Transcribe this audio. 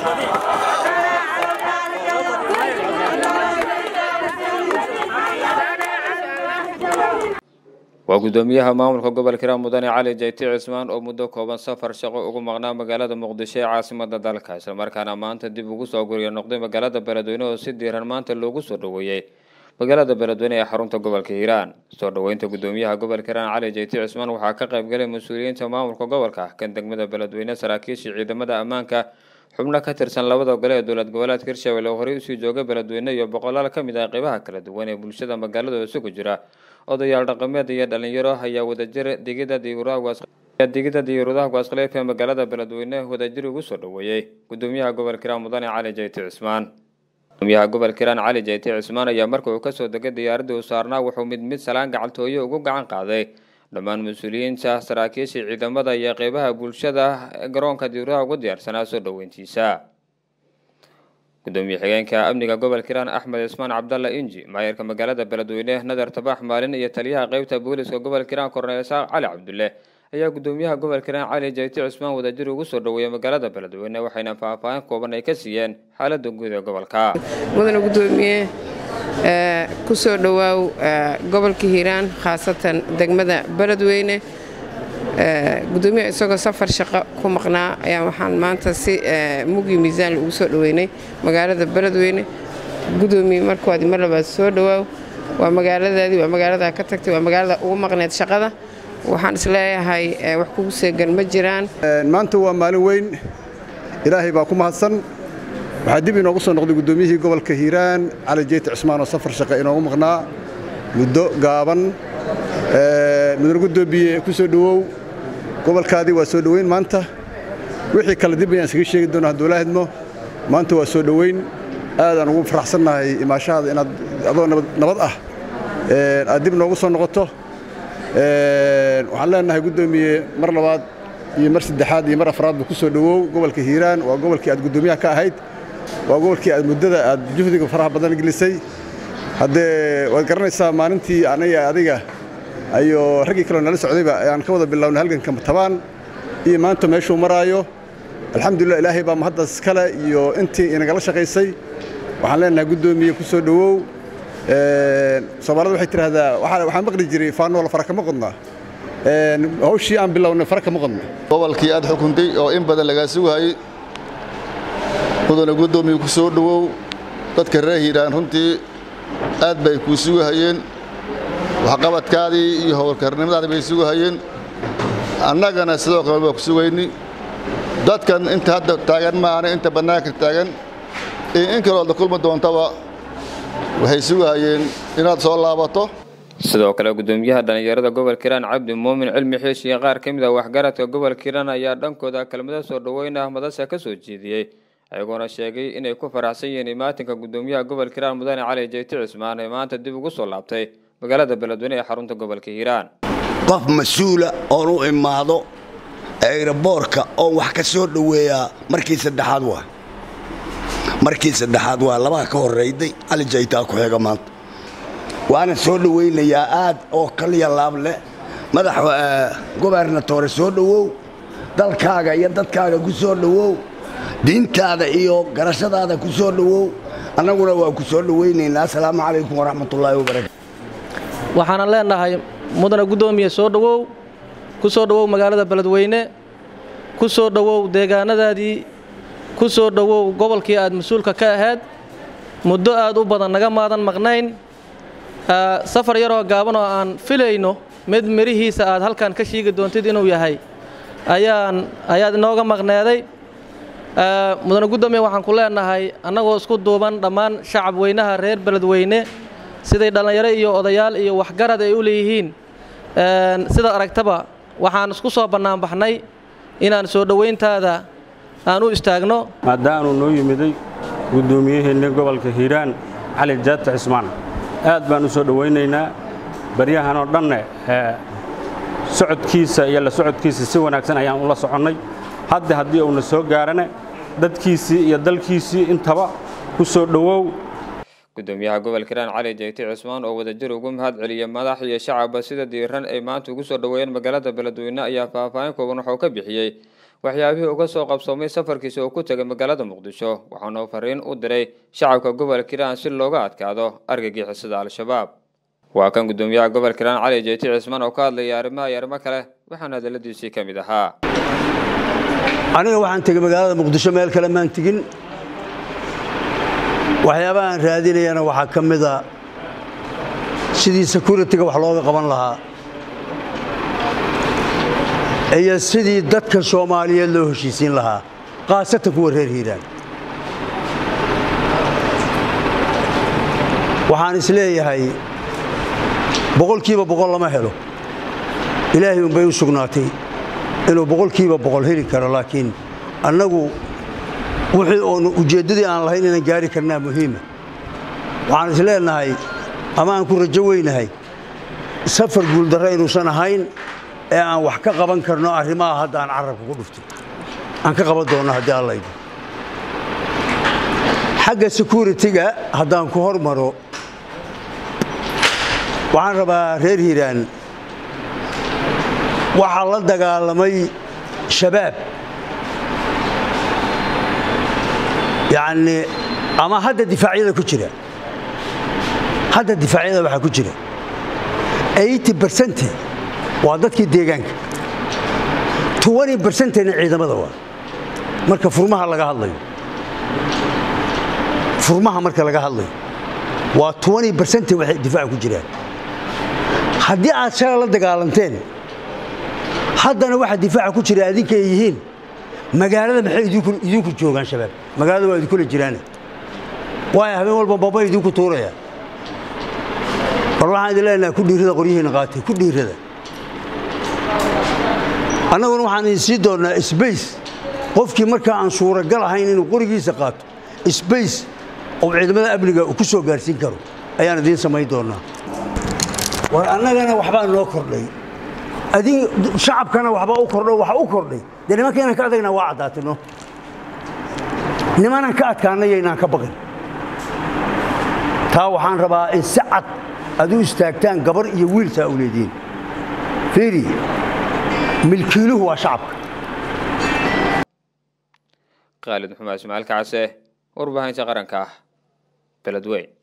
وقدوميها مامورka gobolka Hiiraan mudane Cali Jeyti Cismaan oo muddo kooban safar shaqo ugu maqnaa magaalada Muqdisho ee caasimadda dalka isla markaana maanta dib ugu soo guriyay noqday magaalada Beledweyne oo si diiran maanta loogu soo dhaweeyay magaalada Beledweyne ee xarunta gobolka Hiiraan soo dhaweynta gudoomiyaha gobolka Hiiraan Cali Jeyti Cismaan waxaa ka qayb galay mas'uuliyiinta maamulka gobolka kan degmada Beledweyne saraakiisha ciidamada ammaanka xubno ka tirsan labada gole ee dowlad goboleedka Hirshabelle oo horey u sii joogay Beledweyne iyo boqolaal ka mid ah qaybaha kala duwan ee bulshada magaalada isugu jira odayaal dhaqameed iyo dhalinyaro ayaa wadajir digida diirudaha Gaasqaleef ee magaalada Beledweyne wadajir ugu soo dhaweeyay gudoomiyaha gobolka Hiiraan mudane Cali Jeyti Cismaan gudoomiyaha gobolka Hiiraan Cali Jeyti Cismaan ayaa markii uu ka soo degay diyaaradda uu saarnaa wuxuu mid salaan gacantooyo ugu gacan qaaday dhammaan mas'uuliyiinta saraakiisha ciidamada iyo qaybaha bulshada garoonka diirudaha ugu diyaarsanaa soo dhaweyntiisa gudoomiye xigeenka amniga gobolka Hiiraan Axmed Ismaan Cabdalla Inji maayarka magaalada Beledweyne Nadar Tabax Maalin iyo taliyaha qaybta booliska gobolka Hiiraan Korneyl Cali Cabdulle ayaa gudoomiyaha gobolka Hiiraan Cali Jeyti Cismaan wadajir ugu soo dhaweeyay magaalada Beledweyne waxayna faahfaahin kooban ay ka siiyeen xaaladda guud ee gobolka mudane gudoomiye ku soo dhawaaw gobolka Hiiraan khaasatan degmada Beledweyne gudoomiyaha isagoo safar shaqo ku maqnaa ayaa waxaan maanta si mugi miisaan ugu soo dhaweynay magaalada Beledweyne gudoomiye markoodi mar labaad soo dhawaaw waa magaaladaadii waa magaalada ka tagtay waa magaalada ugu maqneed shaqada waxaan isleeyahay wax kugu seegan ma jiraan maanta waa maalin weyn ilaahay baa ku mahadsan waxa dib inoogu soo noqday gudoomiyihii gobolka Hiiraan Cali Jeyti Cismaan oo safar shaqo inoogu maqnaa muddo gaaban mudane gudoomiye ku soo dhawow gobolkaadii waa soo dhaweyn maanta wixii kala dib ayaan isaga sheegi doonaa hadduu la hadmo maanta waa soo dhaweyn aad aan ugu faraxsanahay imaashahada inaad adoo nabad ah aad dib noogu soo noqoto waxaan leenahay gudoomiye mar labaad iyo mar saddexaad iyo mar afraad ku soo dhawow gobolka Hiiraan waa gobolkii aad gudoomiyaha ka ahayd waa gobolkii aad muddada aad juhdiga faraha badan gelisay haddee waad garanaysaa maalintii aniga adiga ayo ragii kale nala socdayba ayaan ka wada bilownay halganka tabaan iyo maanta meeshuu maraayo alxamdulillah ilaahay baa mahaddas kale iyo intii inagala shaqaysay waxaan leenahay gudoomiye ku soo dhawow Soomaalidu waxay tiraahdaa waxaan maqli jiray faanool faraka ma qodna hawshii aan bilownay faraka ma qodna gobolkii aad xukuntay oo in badan laga sugayay mudane gudoomiye ku soo dhawow dadka reer Hiiraan runtii aad bay ku sugayeen waxqabadkaadii iyo howlkarnimadaadii bay sugayeen annagana sidoo kale waa ku sugaynay dadkan inta hadda taagan maana inta banaanka taagan in kale oo kulma doontaba waxay sugayeen inaad soo laabato sidoo kale gudoomiyaha dhalinyarada gobolka Hiiraan Cabdi Muumin Cilmi Xiish iyo qaar kamid ah waxgaradka gobolka Hiiraan ayaa dhankooda kelmado soo dhaweynaa madasha ka soo jeediyay ayagoona sheegay inay ku faraxsan yihiin imaatinka gudoomiyaha gobolka Hiiraan mudane Cali Jeyti Cismaan ee maanta dib ugu soo laabtay magaalada Beledweyne ee xarunta gobolka Hiiraan qof mas'uula oo u imaado aeroboorka oo wax ka soo dhaweeya markii saddexaad waa laba ka horeeyay Cali Jeyti ku xiga maanta waana soo dhaweynayaa aad oo kaliya laab leh madax gobernatore soo dhawow dalkaaga iyo dadkaaga ku soo dhawow diintaada iyo garashadaada ku soo dhawow annaguna waa ku soo dhaweynaynaa assalaamu calaykum waraxmatullaahi wabarakaatuh waxaan leenahay mudane gudoomiye soo dhawow ku soo dhawow magaalada Beledweyne ku soo dhawow deegaanadaadii ku soo dhawow gobolkii aad mas'uulka ka ahayd muddo aad u badan naga maadan maqnayn safar yar oo gaaban oo aan filayno mid mirihiisa aad halkan ka sheegi doontid inuu yahay ayaad inooga maqneeday mudane gudoomiye waxaan ku leenahay annagoo isku duuban dhammaan shacab weynaha reer Beledweyne siday dhalinyaro iyo odayaal iyo waxgarad ay u leeyihiin sida aragtaba waxaan isku soo banaan baxnay inaan soo dhaweyntaada aan u istaagno maadaanu noo yimiday gudoomiyaheena gobolka Hiiraan Cali Jeyti Cismaan aad baan u soo dhaweynaynaa baryahan oo dhan socodkiisa iyo la socodkiisa si wanaagsan ayaan ula soconnay haddii uu na soo gaarana dadkiisii iyo dalkiisii intaba ku soo dhawow gudoomiyaha gobolka Hiiraan Cali Jeyti Cismaan oo wadajir ugu mahad celiyay madax iyo shacab sida diiran ay maanta ugu soo dhaweeyeen magaalada Beledweyne ayaa faahfaahin kooban waxa uu ka bixiyay waxyaabihii uga soo qabsoomay safarkiisa oo ku tagay magaalada Muqdisho waxaana fariin u diray shacabka gobolka Hiiraan si looga adkaado argagixisada Al-Shabaab. waa kan gudoomiyaha gobolka Hiiraan Cali Jeyti Cismaan oo ka hadlay arrimo kale waxaana hadaladiisii ka mid ahaa aniga waxaan tagay magaalada Muqdisho meel kale maan tagin waxyaabahan raadinayana waxa kamid ah sidii security-ga wax looga qaban lahaa iyo sidii dadka Soomaaliyeed loo heshiisiin lahaa qaasatan kuwa reer Hiiraan waxaan isleeyahay boqolkiiba boqol lama helo ilaahay un bay u sugnaatay inuu boqolkiiba boqol heli karo laakiin annagu wixii oo ujeedadii aan lahayn inaan gaari karnaa muhiima waxaan isleenahay ama aan ku rajo weynahay safar guul darro inuusan ahayn ee aan wax ka qaban karno arrimaha hadda aan carabka ku dhuftay aan ka qaban doono haddii alla idin xagga security-ga haddaan ku hormaro waxaan rabaa reer Hiiraan waxaa la dagaalamay shabaab يعني أما هذا دفاعية كتيرة هذا دفاعية واحد كتيرة 80% وعدد كده جانك 20% نعيد ماذا مركب فرمها لقاها الله فرمها مركب لقاها الله و 20% واحد دفاع كتيرة هدي عشان الله دقالنتين هذا أنا واحد دفاع كتيرة هذيك يهين magaalada maxay idinku joogan shabaab magaalada waa idinku jiraan way habeen walba baba idinku tuuraya waxaan ilaahay ku dhiirada qoryihiina qaatay ku dhiirada annaguna waxaan sii doonaa space qofkii marka aan suuragal ahayn inuu qorigiisa qaato space oo ciidamada amniga ku soo gaarsiin karo ayaan idin sameyn doonaa war annagana waxba noo kordhay adin shacabkana waxba u kordho waxa u kordhay دلما كنا كأدينا وعداتنا نمانا كأتكانا ينا كبقين تاو حان ربا السعد أدو استاكتان قبر يويل تأوليدين فيري ملكيله هو شعبك خالد محمد اسماعيل كعسه وربهان شغران كاه بلدوين